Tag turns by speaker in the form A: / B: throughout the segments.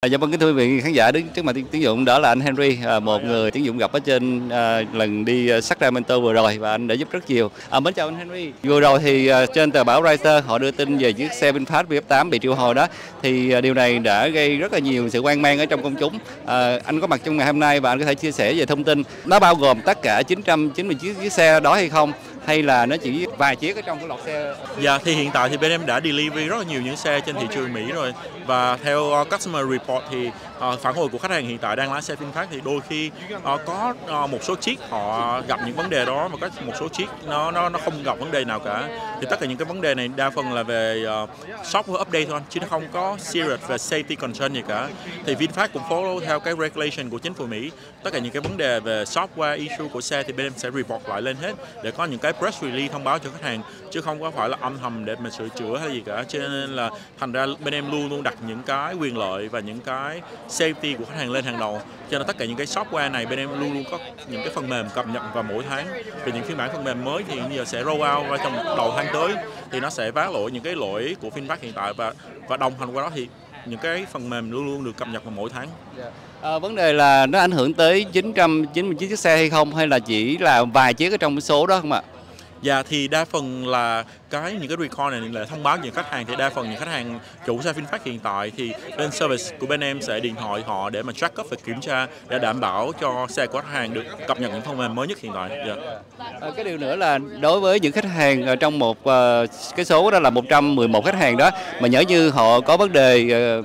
A: Dạ vâng, kính thưa quý vị khán giả, đứng trước mặt tiếng Dũng đó là anh Henry, một người tiếng Dũng gặp ở trên lần đi Sacramento vừa rồi và anh đã giúp rất nhiều. Mến chào anh Henry. Vừa rồi thì trên tờ báo Reuters họ đưa tin về chiếc xe VinFast VF8 bị triệu hồi đó, thì điều này đã gây rất là nhiều sự hoang mang ở trong công chúng. Anh có mặt trong ngày hôm nay và anh có thể chia sẻ về thông tin nó bao gồm tất cả 999 chiếc xe đó hay không? Hay là nó chỉ vài chiếc ở trong cái loạt xe?
B: Dạ, thì hiện tại thì bên em đã delivery rất là nhiều những xe trên thị trường Mỹ rồi. Và theo customer report thì phản hồi của khách hàng hiện tại đang lái xe VinFast thì đôi khi có một số chiếc họ gặp những vấn đề đó, và có một số chiếc nó không gặp vấn đề nào cả. Thì tất cả những cái vấn đề này đa phần là về software update thôi, chứ nó không có serious về safety concern gì cả. Thì VinFast cũng follow theo cái regulation của chính phủ Mỹ. Tất cả những cái vấn đề về software issue của xe thì bên em sẽ report lại lên hết để có những cái press release thông báo cho khách hàng, chứ không có phải là âm thầm để mà sửa chữa hay gì cả. Cho nên là thành ra bên em luôn luôn đặt những cái quyền lợi và những cái safety của khách hàng lên hàng đầu. Cho nên tất cả những cái software này bên em luôn luôn có những cái phần mềm cập nhật vào mỗi tháng. Thì những phiên bản phần mềm mới thì giờ sẽ roll out vào trong đầu tháng tới, thì nó sẽ vá lỗi những cái lỗi của VinFast hiện tại, và đồng hành qua đó thì những cái phần mềm luôn luôn được cập nhật vào mỗi tháng.
A: Vấn đề là nó ảnh hưởng tới 999 chiếc xe hay không, hay là chỉ là vài chiếc ở trong số đó không ạ?
B: Dạ, thì đa phần là những cái recall này là thông báo những khách hàng, thì đa phần những khách hàng chủ xe VinFast hiện tại thì bên service của bên em sẽ điện thoại họ để mà track up và kiểm tra để đảm bảo cho xe của khách hàng được cập nhật những phần mềm mới nhất hiện tại. Dạ.
A: Cái điều nữa là đối với những khách hàng trong một cái số đó là 111 khách hàng đó, mà nhỡ như họ có vấn đề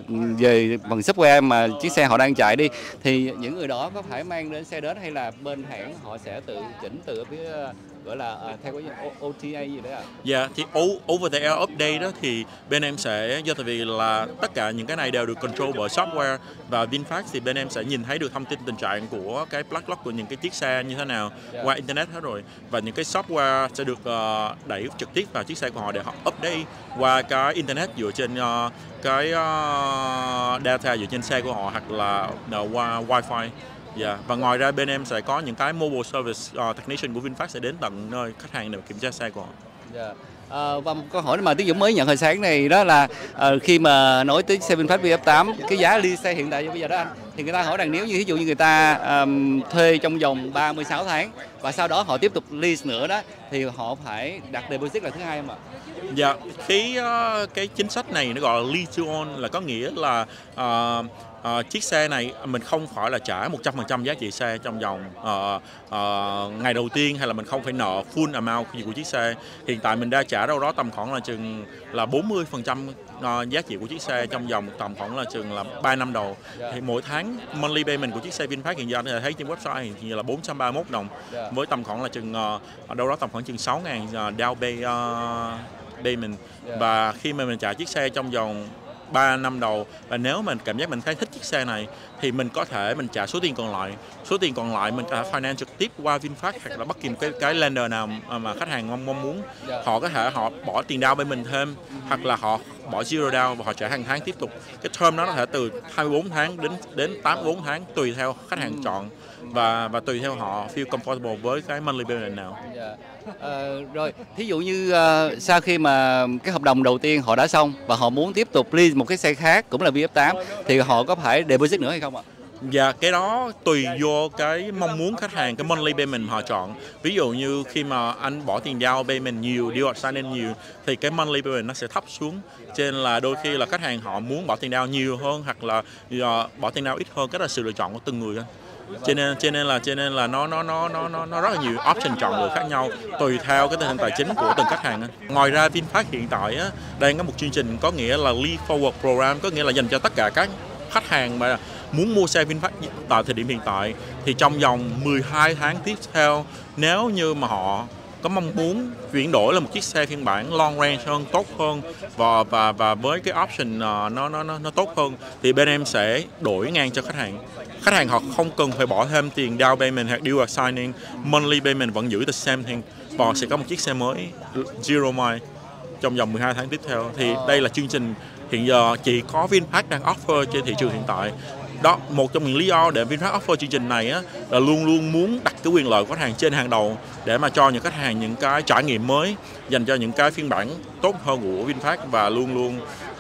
A: về phần software mà chiếc xe họ đang chạy đi, thì những người đó có phải mang đến xe đến, hay là bên hãng họ sẽ tự chỉnh từ phía gọi là theo cái OTA gì đấy ạ?
B: Dạ, thì over the air update đó thì bên em sẽ, do tại vì là tất cả những cái này đều được control bởi software, và VinFast thì bên em sẽ nhìn thấy được thông tin tình trạng của cái plug lock của những cái chiếc xe như thế nào qua internet hết rồi, và những cái software sẽ được đẩy trực tiếp vào chiếc xe của họ để họ update qua cái internet dựa trên cái data dựa trên xe của họ, hoặc là qua wifi. Dạ, và ngoài ra bên em sẽ có những cái mobile service technician của VinFast sẽ đến tận nơi khách hàng để kiểm tra xe của họ.
A: Dạ. Và một câu hỏi mà Tiến Dũng mới nhận hồi sáng này đó là khi mà nói tới xe VinFast VF8, cái giá lease xe hiện tại như bây giờ đó anh, thì người ta hỏi rằng nếu như ví dụ như người ta thuê trong vòng 36 tháng và sau đó họ tiếp tục lease nữa đó, thì họ phải đặt deposit là thứ hai không ạ?
B: Dạ, cái chính sách này nó gọi là lease to own, là có nghĩa là chiếc xe này mình không phải là trả 100% giá trị xe trong vòng ngày đầu tiên, hay là mình không phải nợ full amount của chiếc xe. Hiện tại mình đã trả đâu đó tầm khoảng là chừng là 40% giá trị của chiếc xe trong vòng tầm khoảng là chừng là 3 năm đầu. Thì mỗi tháng monthly payment của chiếc xe VinFast hiện giờ anh có thể thấy trên website hiện giờ là 431 đồng, với tầm khoảng là chừng đâu đó tầm khoảng chừng 6.000 down payment. Và khi mà mình trả chiếc xe trong vòng 3 năm đầu, và nếu mình cảm giác mình thấy thích chiếc xe này thì mình có thể mình trả số tiền còn lại. Số tiền còn lại mình có thể finance trực tiếp qua VinFast hoặc là bất kỳ cái lender nào mà khách hàng mong muốn. Họ có thể họ bỏ tiền down bên mình thêm, hoặc là họ bỏ zero down và họ trả hàng tháng tiếp tục. Cái term đó có thể từ 24 tháng đến 84 tháng tùy theo khách hàng chọn, và tùy theo họ feel comfortable với cái monthly payment nào.
A: Rồi, thí dụ như sau khi mà cái hợp đồng đầu tiên họ đã xong và họ muốn tiếp tục lease một cái xe khác cũng là VF8, thì họ có phải deposit nữa hay không ạ?
B: Dạ, cái đó tùy vô cái mong muốn khách hàng, cái monthly payment họ chọn. Ví dụ như khi mà anh bỏ tiền down payment nhiều, deal sign nhiều, thì cái monthly payment nó sẽ thấp xuống. Cho nên là đôi khi là khách hàng họ muốn bỏ tiền down nhiều hơn, hoặc là bỏ tiền down ít hơn, cái là sự lựa chọn của từng người. Cho nên là nó rất là nhiều option chọn lựa khác nhau tùy theo cái tình hình tài chính của từng khách hàng. Ngoài ra VinFast hiện tại đang có một chương trình có nghĩa là Lease Forward Program, có nghĩa là dành cho tất cả các khách hàng mà muốn mua xe VinFast tại thời điểm hiện tại, thì trong vòng 12 tháng tiếp theo, nếu như mà họ có mong muốn chuyển đổi là một chiếc xe phiên bản long range hơn, tốt hơn, và với cái option nó tốt hơn, thì bên em sẽ đổi ngang cho khách hàng. Khách hàng họ không cần phải bỏ thêm tiền down payment hoặc deal signing, monthly payment vẫn giữ the same thing, và họ sẽ có một chiếc xe mới zero mile trong vòng 12 tháng tiếp theo. Thì đây là chương trình hiện giờ chỉ có VinFast đang offer trên thị trường hiện tại. Đó, một trong những lý do để VinFast offer chương trình này là luôn luôn muốn đặt cái quyền lợi của khách hàng trên hàng đầu, để mà cho những khách hàng những cái trải nghiệm mới dành cho những cái phiên bản tốt hơn của VinFast, và luôn luôn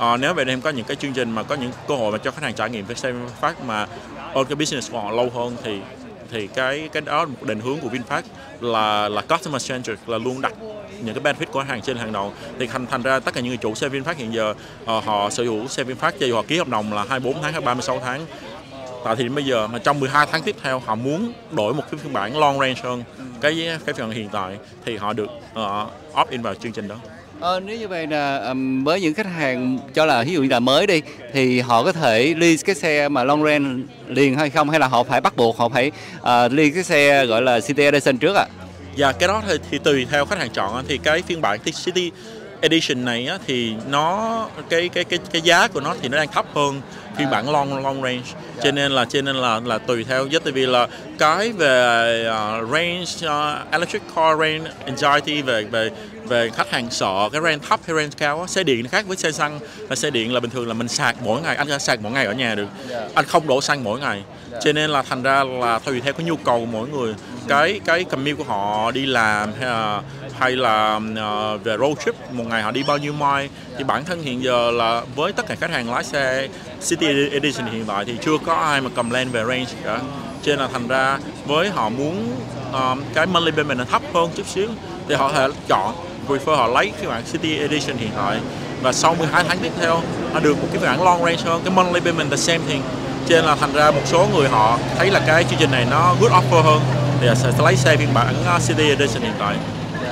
B: Nếu vậy em có những cái chương trình mà có những cơ hội mà cho khách hàng trải nghiệm với xe VinFast mà on cái business của họ lâu hơn thì cái đó là một định hướng của VinFast là customer centric, là luôn đặt những cái benefit của khách hàng trên hàng đầu. Thì thành ra tất cả những người chủ xe VinFast hiện giờ họ sở hữu xe VinFast cho dù họ ký hợp đồng là 24 tháng hay 36 tháng. Tại thì bây giờ mà trong 12 tháng tiếp theo họ muốn đổi một cái phiên bản long range hơn cái phiên bản hiện tại thì họ được opt in vào chương trình đó.
A: Nếu như vậy là với những khách hàng cho là ví dụ như là mới đi thì họ có thể lease cái xe mà long range liền hay không, hay là họ phải bắt buộc họ phải lease cái xe gọi là City Edition trước ạ?
B: Dạ, cái đó thì tùy theo khách hàng chọn. Thì cái phiên bản City Edition này á, thì nó cái giá của nó thì nó đang thấp hơn phiên bản long range, cho nên là tùy theo giá. Tại vì là cái về range electric car range anxiety về khách hàng sợ cái range thấp hay range cao á. Xe điện khác với xe xăng, là xe điện là bình thường là mình sạc mỗi ngày, anh sạc mỗi ngày ở nhà được, anh không đổ xăng mỗi ngày, cho nên là thành ra là tùy theo cái nhu cầu của mỗi người, cái commute của họ đi làm hay là về road trip một ngày họ đi bao nhiêu mile. Thì bản thân hiện giờ là với tất cả khách hàng lái xe City Edition hiện tại thì chưa có ai mà complain về range cả, cho nên là thành ra với họ muốn cái monthly payment nó thấp hơn chút xíu thì họ thể chọn prefer họ lấy cái bản City Edition hiện tại, và sau 12 tháng tiếp theo họ được một cái bản long range hơn, cái monthly payment the same thing. Cho nên là thành ra một số người họ thấy là cái chương trình này nó good offer hơn thì sẽ lấy xe phiên bản City Edition hiện tại.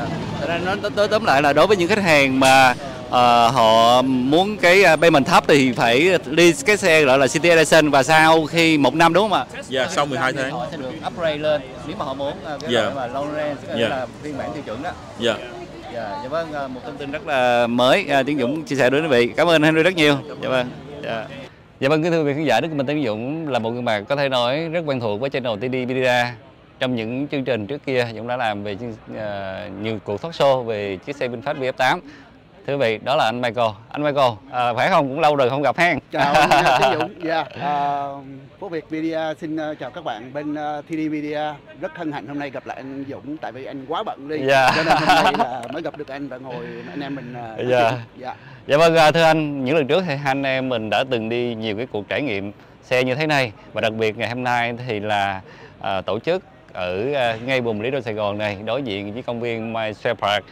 A: Nó tóm lại là đối với những khách hàng mà họ muốn cái payment thấp thì phải lease cái xe gọi là City Edition, và sau khi 1 năm đúng không ạ?
B: Dạ, sau 12 tháng
A: họ sẽ được upgrade lên nếu mà họ muốn cái loại mà long range, cái là phiên bản tiêu chuẩn đó.
B: Dạ.
A: Dạ vâng, một thông tin rất là mới Tiến Dũng chia sẻ đến quý vị. Cảm ơn Henry rất nhiều. Dạ vâng. Dạ vâng, kính thưa quý vị khán giả, Đức Minh Tiến Dũng là một người bạn có thể nói rất quen thuộc với channel TD Media. Trong những chương trình trước kia, Dũng đã làm về nhiều cuộc talk show về chiếc xe VinFast VF8. Thưa quý vị, đó là anh Michael. Anh Michael, khỏe không? Cũng lâu rồi không gặp hen.
C: Chào anh Tiến Dũng. Dạ. Phố Việt Media xin chào các bạn bên TD Media. Rất hân hạnh hôm nay gặp lại anh Dũng, tại vì anh quá bận đi. Cho nên hôm nay là mới gặp được anh và ngồi anh em mình.
A: Dạ vâng, thưa anh, những lần trước thì anh em mình đã từng đi nhiều cái cuộc trải nghiệm xe như thế này, và đặc biệt ngày hôm nay thì là tổ chức ở ngay vùng Lý Đô Sài Gòn này, đối diện với công viên My Square Park.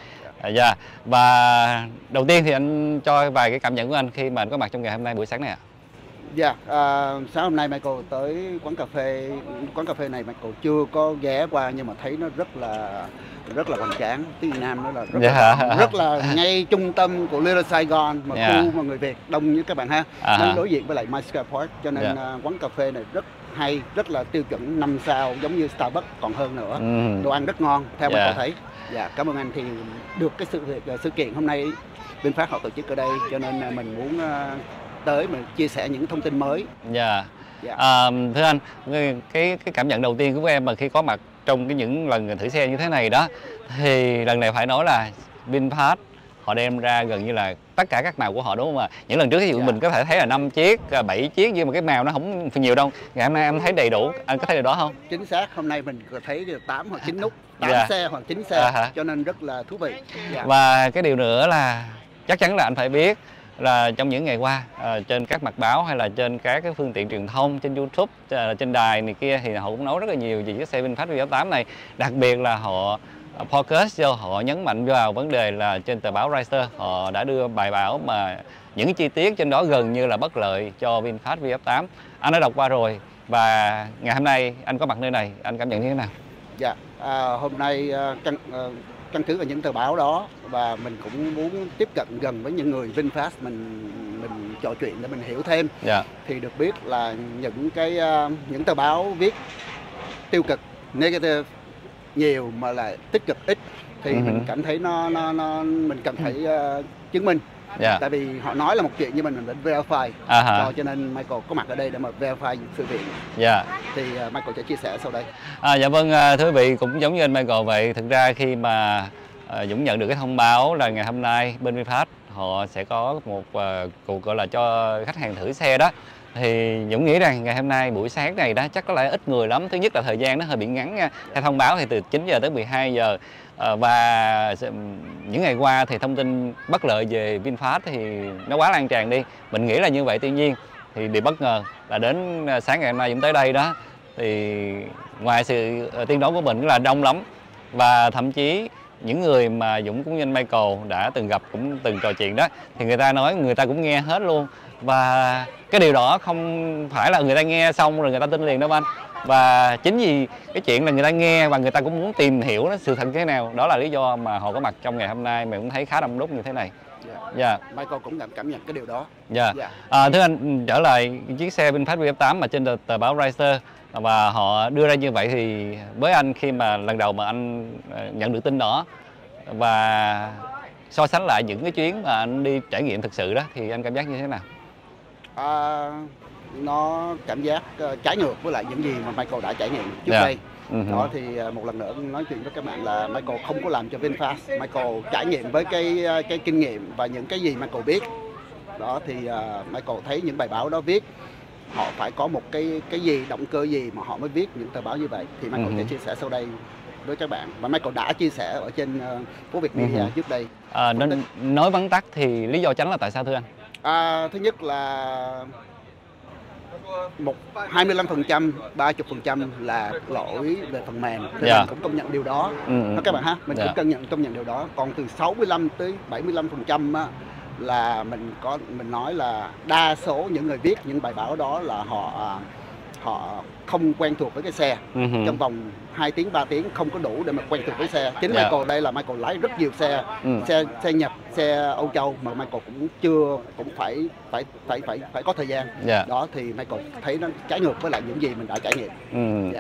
A: Và đầu tiên thì anh cho vài cái cảm nhận của anh khi mà anh có mặt trong ngày hôm nay, buổi sáng này ạ.
C: Dạ, sáng hôm nay Michael tới quán cà phê này Michael chưa có ghé qua, nhưng mà thấy nó rất là hoành tráng. Tiếng Việt Nam nó là rất là ngay trung tâm của Little Sài Gòn, mà khu mà người Việt đông như các bạn ha. Nó đối diện với lại My Square Park, cho nên quán cà phê này rất hay, rất là tiêu chuẩn 5 sao, giống như Starbucks còn hơn nữa. Đồ ăn rất ngon theo Michael thấy. Dạ, cảm ơn anh. Thì được cái sự kiện hôm nay VinFast họ tổ chức ở đây, cho nên mình muốn tới mình chia sẻ những thông tin mới.
A: Thưa anh, cái cảm nhận đầu tiên của em mà khi có mặt trong những lần thử xe như thế này đó, thì lần này phải nói là VinFast họ đem ra gần như là tất cả các màu của họ, đúng không ạ? Những lần trước ví dụ mình có thể thấy là 5 chiếc, 7 chiếc, nhưng mà cái màu nó không nhiều đâu. Ngày hôm nay em thấy đầy đủ, anh có thấy điều đó không?
C: Chính xác, hôm nay mình thấy được 8 hoặc 9 nút, 8 xe hoặc 9 xe, cho nên rất là thú vị.
A: Và cái điều nữa là chắc chắn là anh phải biết là trong những ngày qua trên các mặt báo hay là trên các cái phương tiện truyền thông, trên YouTube, trên đài này kia, thì họ cũng nói rất là nhiều về chiếc xe VinFast VF8 này. Đặc biệt là họ focus họ nhấn mạnh vào vấn đề là trên tờ báo Reuters họ đã đưa bài báo mà những chi tiết trên đó gần như là bất lợi cho VinFast VF8. Anh đã đọc qua rồi, và ngày hôm nay anh có mặt nơi này, anh cảm nhận như thế nào?
C: Dạ, hôm nay căn cứ vào những tờ báo đó, và mình cũng muốn tiếp cận gần với những người VinFast, mình trò chuyện để mình hiểu thêm. Thì được biết là những tờ báo viết tiêu cực, negative nhiều mà là tích cực ít, thì mình cảm thấy mình cần phải chứng minh. Tại vì họ nói là một chuyện nhưng mình phải verify. Cho nên Michael có mặt ở đây để mà verify những sự việc. Thì Michael sẽ chia sẻ sau đây.
A: Dạ vâng, thưa quý vị, cũng giống như anh Michael vậy. Thực ra khi mà Dũng nhận được cái thông báo là ngày hôm nay bên VinFast họ sẽ có một cuộc gọi là cho khách hàng thử xe đó, Thì Dũng nghĩ rằng ngày hôm nay buổi sáng này đó chắc có lẽ ít người lắm. Thứ nhất là thời gian nó hơi bị ngắn nha. Theo thông báo thì từ 9 giờ tới 12 giờ. Và những ngày qua thì thông tin bất lợi về VinFast thì nó quá lan tràn đi. Mình nghĩ là như vậy, tuy nhiên thì điều bất ngờ là đến sáng ngày hôm nay Dũng tới đây đó, thì ngoài sự tiên đoán của mình là đông lắm. Và thậm chí những người mà Dũng cũng như anh Michael đã từng gặp, cũng từng trò chuyện đó, thì người ta nói người ta cũng nghe hết luôn. Và cái điều đó không phải là người ta nghe xong rồi người ta tin liền đâu anh. Và chính vì cái chuyện là người ta nghe và người ta cũng muốn tìm hiểu sự thật thế nào, đó là lý do mà họ có mặt trong ngày hôm nay mình cũng thấy khá đông đúc như thế này.
C: Dạ. Michael cũng cảm nhận cái điều đó.
A: Dạ. Thưa anh, trở lại chiếc xe VinFast VF8 mà trên tờ báo Riser và họ đưa ra như vậy, thì với anh khi mà lần đầu mà anh nhận được tin đó và so sánh lại những cái chuyến mà anh đi trải nghiệm thực sự đó, thì anh cảm giác như thế nào?
C: Nó cảm giác trái ngược với lại những gì mà Michael đã trải nghiệm trước đây. Đó thì một lần nữa nói chuyện với các bạn là Michael không có làm cho VinFast, Michael trải nghiệm với cái kinh nghiệm và những cái gì Michael biết. Đó thì Michael thấy những bài báo đó viết họ phải có một cái gì, động cơ gì mà họ mới viết những tờ báo như vậy, thì Michael sẽ chia sẻ sau đây với các bạn, và Michael đã chia sẻ ở trên Phố Việt Media trước đây.
A: Nói vắn tắt thì lý do chính là tại sao thưa anh?
C: Thứ nhất là 25%, 30% là lỗi về phần mềm, thì mình cũng công nhận điều đó. Các bạn ha, mình cũng công nhận điều đó. Còn từ 65 tới 75% á, là mình nói là đa số những người viết những bài báo đó là họ không quen thuộc với cái xe. Trong vòng 2 tiếng 3 tiếng không có đủ để mà quen thuộc với xe. Chính Michael đây là Michael lái rất nhiều xe, xe Nhật, xe Âu Châu mà Michael cũng phải có thời gian. Đó thì Michael thấy nó trái ngược với lại những gì mình đã trải nghiệm.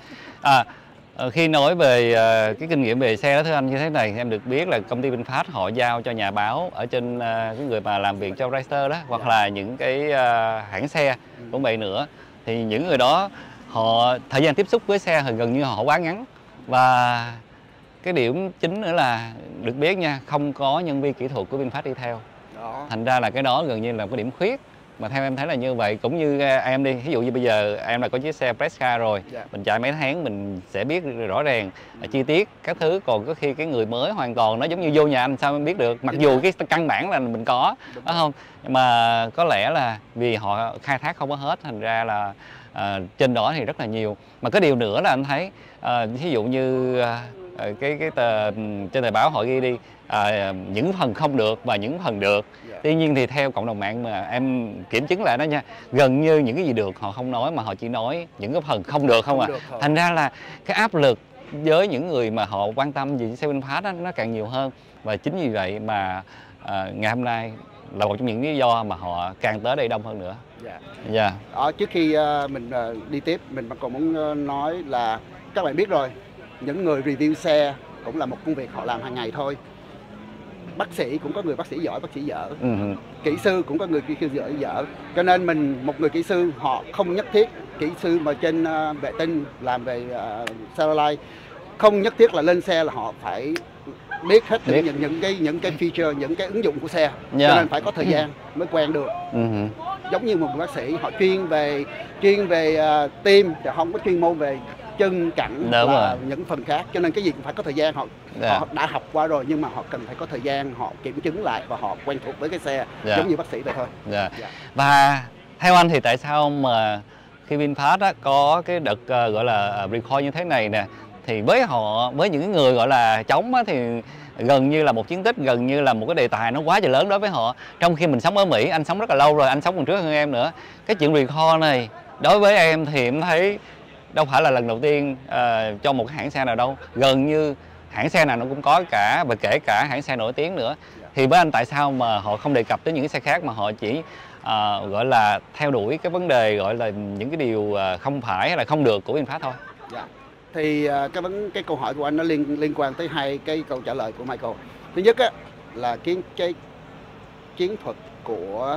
A: Khi nói về cái kinh nghiệm về xe đó thưa anh, như thế này, em được biết là công ty VinFast họ giao cho nhà báo ở trên cái người mà làm việc cho Riser đó, hoặc là những cái hãng xe cũng vậy nữa, thì những người đó họ thời gian tiếp xúc với xe thì gần như họ quá ngắn. Và cái điểm chính nữa là được biết nha, không có nhân viên kỹ thuật của VinFast đi theo. Thành ra là cái đó gần như là cái điểm khuyết. Mà theo em thấy là như vậy. Cũng như em đi, ví dụ như bây giờ em là có chiếc xe Preska rồi, mình chạy mấy tháng mình sẽ biết rõ ràng chi tiết các thứ. Còn có khi cái người mới hoàn toàn nó giống như vô nhà anh, sao em biết được, mặc dù cái căn bản là mình có, đúng không? Mà có lẽ là vì họ khai thác không có hết, thành ra là trên đó thì rất là nhiều. Mà cái điều nữa là anh thấy ví dụ như cái trên tờ báo họ ghi đi những phần không được và những phần được. Tuy nhiên thì theo cộng đồng mạng mà em kiểm chứng lại đó nha, gần như những cái gì được họ không nói, mà họ chỉ nói những cái phần không được không à. Thành ra là cái áp lực với những người mà họ quan tâm về xe VinFast đó, nó càng nhiều hơn. Và chính vì vậy mà ngày hôm nay là một trong những lý do mà họ càng tới đây đông hơn nữa.
C: Trước khi mình đi tiếp, mình còn muốn nói là các bạn biết rồi, những người review xe cũng là một công việc họ làm hàng ngày thôi. Bác sĩ cũng có người bác sĩ giỏi, bác sĩ dở. Kỹ sư cũng có người kỹ sư giỏi dở. Cho nên một người kỹ sư họ không nhất thiết, kỹ sư mà trên vệ tinh làm về satellite, không nhất thiết là lên xe là họ phải biết hết những cái feature, những cái ứng dụng của xe. Cho nên phải có thời gian mới quen được. Giống như một người bác sĩ họ chuyên về tim, thì không có chuyên môn về chân cẳng và những phần khác, cho nên cái gì cũng phải có thời gian. Họ đã học qua rồi nhưng mà họ cần phải có thời gian, họ kiểm chứng lại và họ quen thuộc với cái xe, giống như bác sĩ vậy thôi.
A: Và theo anh thì tại sao mà khi VinFast có cái đợt gọi là recall như thế này nè, thì với những người gọi là chống thì gần như là một chiến tích, gần như là một cái đề tài nó quá trời lớn đối với họ. Trong khi mình sống ở Mỹ, anh sống rất là lâu rồi, anh sống còn trước hơn em nữa. Cái chuyện recall này đối với em thì em thấy đâu phải là lần đầu tiên cho một cái hãng xe nào đâu. Gần như hãng xe nào nó cũng có cả, và kể cả hãng xe nổi tiếng nữa. Thì với anh tại sao mà họ không đề cập tới những cái xe khác mà họ chỉ gọi là theo đuổi cái vấn đề gọi là những cái điều không phải hay là không được của VinFast thôi?
C: Thì cái câu hỏi của anh nó liên quan tới hai cái câu trả lời của Michael. Thứ nhất là cái chiến thuật của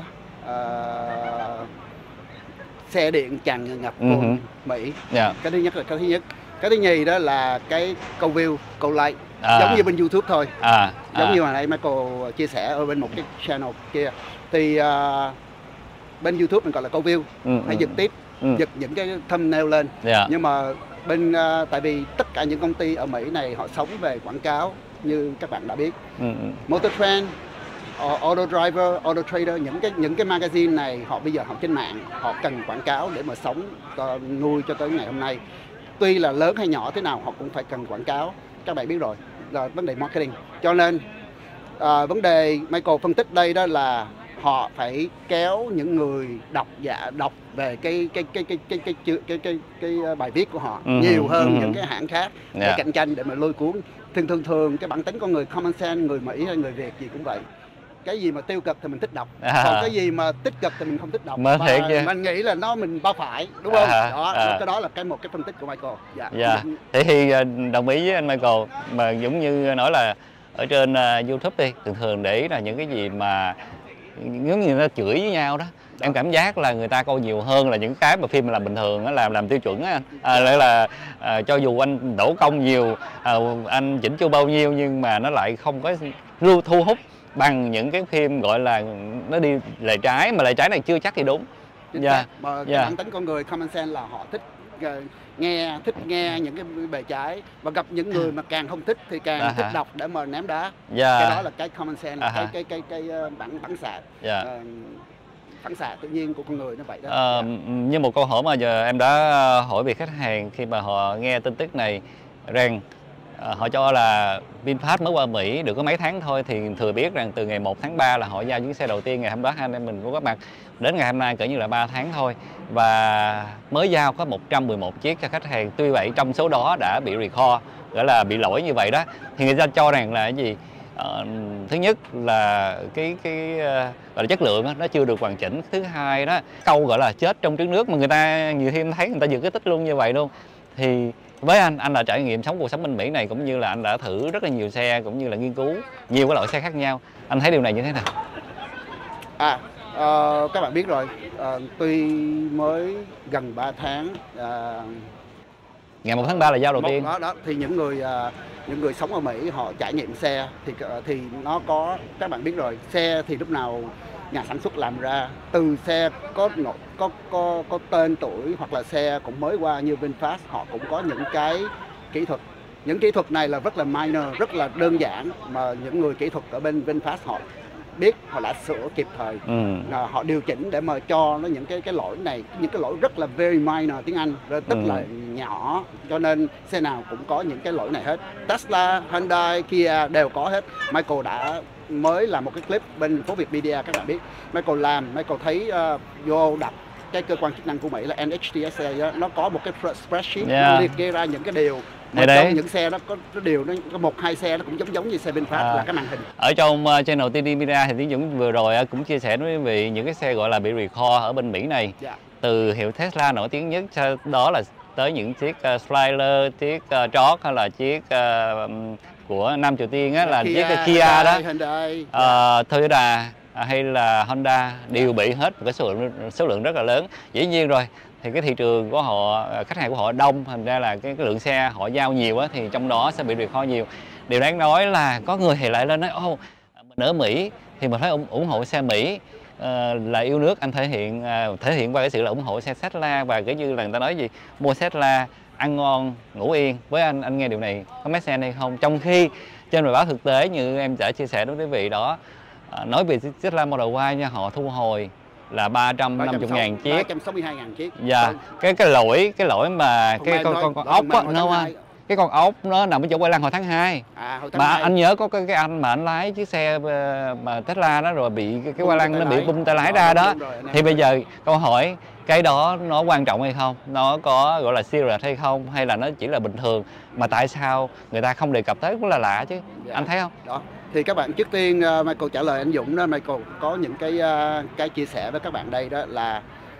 C: xe điện tràn ngập của Mỹ. Cái thứ nhất là cái thứ nhất. Cái thứ nhì đó là cái câu view, câu like, giống như bên YouTube thôi. Giống như hồi nãy Michael chia sẻ ở bên một cái channel kia. Thì bên YouTube mình gọi là câu view, hay giật tiếp, giật những cái thumbnail lên. Nhưng mà bên tại vì tất cả những công ty ở Mỹ này họ sống về quảng cáo như các bạn đã biết. Motor Trend, Auto Driver, Auto Trader, những cái magazine này họ bây giờ họ trên mạng, họ cần quảng cáo để mà sống nuôi cho tới ngày hôm nay. Tuy là lớn hay nhỏ thế nào họ cũng phải cần quảng cáo, các bạn biết rồi, là vấn đề marketing. Cho nên vấn đề Michael phân tích đây đó là họ phải kéo những người đọc về cái bài viết của họ nhiều hơn những cái hãng khác để cạnh tranh, để mà lôi cuốn. Thường cái bản tính con người common sense, người Mỹ hay người Việt gì cũng vậy. Cái gì mà tiêu cực thì mình thích đọc, còn cái gì mà tích cực thì mình không thích đọc. Mình nghĩ là mình bao phải, đúng không? Cái đó là một cái phân tích của Michael.
A: Thế thì đồng ý với anh Michael, mà giống như nói là ở trên YouTube đi, thường để ý là những cái gì mà giống như nó chửi với nhau đó. Em cảm giác là người ta coi nhiều hơn là những cái mà phim làm bình thường á, làm tiêu chuẩn á anh. Là cho dù anh đổ công nhiều, anh chỉnh chu bao nhiêu, nhưng mà nó lại không có thu hút bằng những cái phim gọi là nó đi lề trái, mà lề trái này chưa chắc thì đúng.
C: Mà cái bản tính con người common sense là họ thích nghe những cái bề trái, và gặp những người mà càng không thích thì càng thích đọc để mà ném đá. Cái đó là cái common sense, là cái bản xạ. Phản xạ tự nhiên của con người nó vậy đó.
A: Như một câu hỏi mà giờ em đã hỏi về khách hàng khi mà họ nghe tin tức này rằng họ cho là VinFast mới qua Mỹ được có mấy tháng thôi, thì thừa biết rằng từ ngày 1 tháng 3 là họ giao chuyến xe đầu tiên, ngày hôm đó hai anh em mình cũng có mặt, đến ngày hôm nay cỡ như là 3 tháng thôi, và mới giao có 111 chiếc cho khách hàng. Tuy vậy trong số đó đã bị recall, gọi là bị lỗi như vậy đó, thì người ta cho rằng là cái gì? Thứ nhất là cái gọi là chất lượng đó, nó chưa được hoàn chỉnh. Thứ hai đó, câu gọi là chết trong trứng nước, mà người ta nhiều khi em thấy người ta giữ cái tích luôn như vậy luôn. Thì với anh đã trải nghiệm sống cuộc sống bên Mỹ này, cũng như là anh đã thử rất là nhiều xe, cũng như là nghiên cứu nhiều cái loại xe khác nhau. Anh thấy điều này như thế nào?
C: Các bạn biết rồi, tuy mới gần 3 tháng,
A: ngày 1 tháng 3 là giao đầu tiên.
C: Đó thì những người sống ở Mỹ họ trải nghiệm xe thì nó có, các bạn biết rồi, xe thì lúc nào nhà sản xuất làm ra, từ xe có tên tuổi hoặc là xe cũng mới qua như VinFast, họ cũng có những cái kỹ thuật. Những kỹ thuật này là rất là minor, rất là đơn giản, mà những người kỹ thuật ở bên VinFast họ biết, họ đã sửa kịp thời. Họ điều chỉnh để mà cho nó những cái lỗi này, những cái lỗi rất là very minor tiếng Anh, tức là nhỏ, cho nên xe nào cũng có những cái lỗi này hết. Tesla, Hyundai, Kia đều có hết. Michael đã mới làm một cái clip bên phố Việt Media, các bạn biết. Michael thấy vô đọc cái cơ quan chức năng của Mỹ là NHTSA đó, nó có một cái spreadsheet nó liệt kê ra những cái điều mà trong những xe đó có điều, nó có 1-2 xe nó cũng giống như xe VinFast, là cái màn hình.
A: Ở trong channel TD Media thì Tiến Dũng vừa rồi cũng chia sẻ với quý vị những cái xe gọi là bị recall ở bên Mỹ này. Từ hiệu Tesla nổi tiếng nhất, đó là tới những chiếc Slider, chiếc Trót, hay là chiếc của Nam Triều Tiên á, là chiếc Kia đó, Toyota hay là Honda đều bị hết một cái số lượng rất là lớn. Dĩ nhiên rồi, thì cái thị trường của họ, khách hàng của họ đông, thành ra là cái lượng xe họ giao nhiều á, thì trong đó sẽ bị recall nhiều. Điều đáng nói là có người thì lại lên nói mình ở Mỹ thì mình phải ủng hộ xe Mỹ, là yêu nước. Anh thể hiện qua cái sự là ủng hộ xe Tesla, và kiểu như là người ta nói gì mua Tesla ăn ngon ngủ yên. Với anh nghe điều này có make sense hay không? Trong khi trên bài báo thực tế như em đã chia sẻ đối với quý vị đó, nói về Tesla Model Y nha, họ thu hồi là 350.000 chiếc,
C: 362.000 chiếc.
A: Cái lỗi mà cái con ốc á, cái con ốc nó nằm ở chỗ quay lăng hồi tháng 2. Mà anh nhớ có cái anh mà anh lái chiếc xe mà Tesla đó, rồi bị cái quay lăng nó bị bung tay lái ra đó. Thì bây giờ câu hỏi, cái đó nó quan trọng hay không? Nó có gọi là serious hay không? Hay là nó chỉ là bình thường? Mà tại sao người ta không đề cập tới, cũng là lạ chứ. Anh thấy không?
C: Đó. Thì các bạn, trước tiên Michael trả lời anh Dũng đó, Michael có những cái chia sẻ với các bạn đây, đó là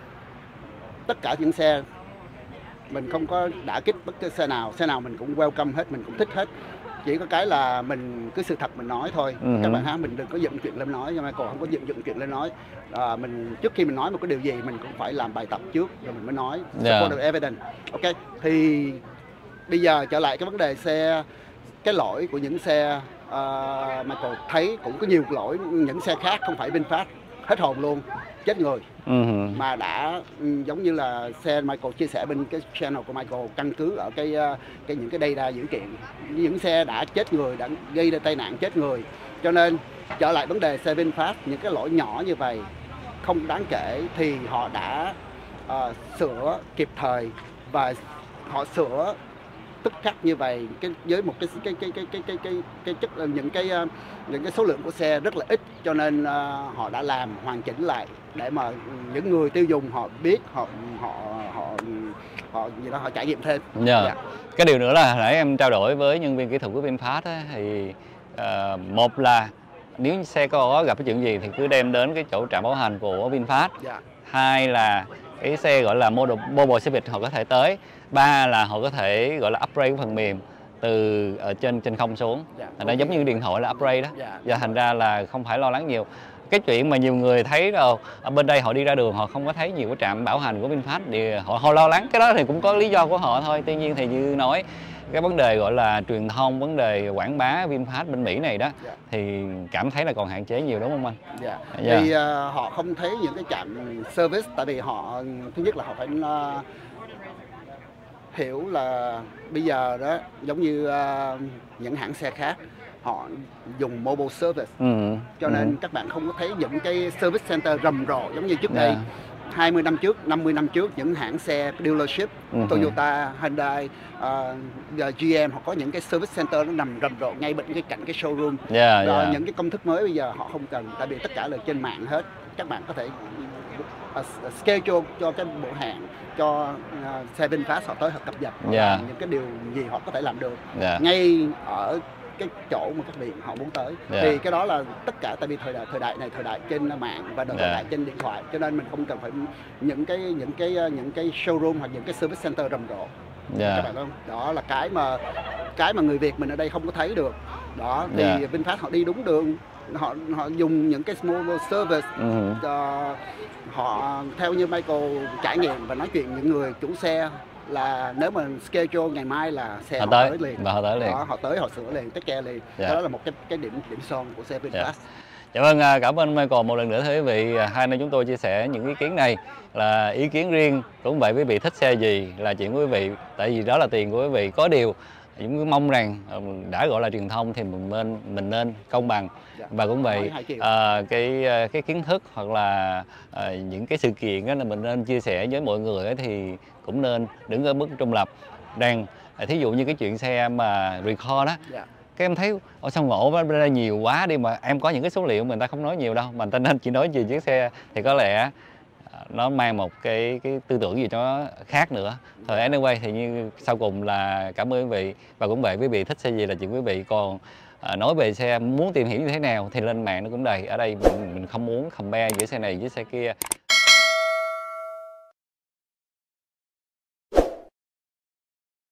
C: tất cả những xe mình không có đả kích bất cứ xe nào mình cũng welcome hết, mình cũng thích hết. Chỉ có cái là mình cứ sự thật mình nói thôi. Các bạn ha, mình đừng có dựng chuyện lên nói, cho Michael không có dựng chuyện lên nói. Mình trước khi mình nói một cái điều gì mình cũng phải làm bài tập trước rồi mình mới nói, support evidence. Ok, thì bây giờ trở lại cái vấn đề xe, cái lỗi của những xe Michael thấy cũng có nhiều lỗi, những xe khác không phải VinFast hết hồn luôn. chết người. Mà đã giống như là xe Michael chia sẻ bên cái channel của Michael, căn cứ ở những cái data dữ kiện, những xe đã chết người, đã gây ra tai nạn chết người. Cho nên trở lại vấn đề xe VinFast, những cái lỗi nhỏ như vậy không đáng kể thì họ đã sửa kịp thời, và họ sửa tức khắc như vậy với một cái chất những cái số lượng của xe rất là ít, cho nên họ đã làm hoàn chỉnh lại để mà những người tiêu dùng họ biết, họ gì đó, họ trải nghiệm thêm.
A: Dạ. Cái điều nữa là hồi nãy em trao đổi với nhân viên kỹ thuật của VinFast á, thì một là nếu xe có gặp cái chuyện gì thì cứ đem đến cái chỗ trạm bảo hành của VinFast. Hai là cái xe gọi là mobile service họ có thể tới. Ba là họ có thể gọi là upgrade cái phần mềm từ ở trên không xuống. Nó giống như điện thoại là upgrade đó. Và thành ra là không phải lo lắng nhiều. Cái chuyện mà nhiều người thấy rồi ở bên đây họ đi ra đường họ không có thấy nhiều cái trạm bảo hành của VinFast thì họ lo lắng, cái đó thì cũng có lý do của họ thôi. Tuy nhiên thì như nói cái vấn đề gọi là truyền thông, vấn đề quảng bá VinFast bên Mỹ này đó thì cảm thấy là còn hạn chế nhiều, đúng không anh?
C: Thì họ không thấy những cái trạm service, tại vì họ thứ nhất là họ phải hiểu là bây giờ đó giống như những hãng xe khác họ dùng mobile service, cho nên các bạn không có thấy những cái service center rầm rộ giống như trước đây. 20 năm trước, 50 năm trước, những hãng xe dealership, Toyota, Hyundai, GM họ có những cái service center nó nằm rầm rộ ngay bên cái cạnh cái showroom. Những cái công thức mới bây giờ họ không cần, tại vì tất cả là trên mạng hết. Các bạn có thể schedule cho cái bộ hẹn cho xe VinFast họ tới họ cập nhật những cái điều gì họ có thể làm được ngay ở cái chỗ mà các bạn họ muốn tới. Thì cái đó là tất cả, tại vì thời đại này thời đại trên mạng và thời đại trên điện thoại, cho nên mình không cần phải những cái showroom hoặc những cái service center rầm rộ. Các bạn không? Đó là cái mà người Việt mình ở đây không có thấy được. Đó thì VinFast họ đi đúng đường, họ dùng những cái mobile service, họ theo như Michael trải nghiệm và nói chuyện những người chủ xe là nếu mà schedule ngày mai là xe họ tới liền,
A: và họ tới liền.
C: Họ tới họ sửa liền, take care liền. Đó là một cái điểm son của xe VinFast.
A: Dạ vâng, cảm ơn Michael một lần nữa thưa quý vị. Hai nơi chúng tôi chia sẻ những ý kiến này là ý kiến riêng, cũng vậy quý vị thích xe gì là chuyện của quý vị, tại vì đó là tiền của quý vị. Có điều cũng mong rằng đã gọi là truyền thông thì mình nên công bằng, và cũng vậy cái kiến thức hoặc là những cái sự kiện đó là mình nên chia sẻ với mọi người thì cũng nên đứng ở mức trung lập. Thí dụ như cái chuyện xe mà recall đó, cái em thấy sao ngộ bên đây nhiều quá đi, mà em có những cái số liệu mình ta không nói nhiều đâu, mà ta nên chỉ nói về chiếc xe thì có lẽ nó mang một cái tư tưởng gì đó khác nữa. Thôi anyway thì như sau cùng là cảm ơn quý vị, và cũng vậy quý vị thích xe gì là chuyện quý vị, còn nói về xe muốn tìm hiểu như thế nào thì lên mạng nó cũng đầy. Ở đây mình không muốn compare giữa xe này với xe kia.